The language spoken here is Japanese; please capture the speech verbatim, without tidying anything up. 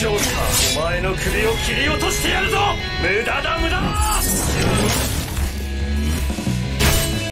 ジョーカー、お前の首を切り落としてやるぞ。無駄だ無駄だ。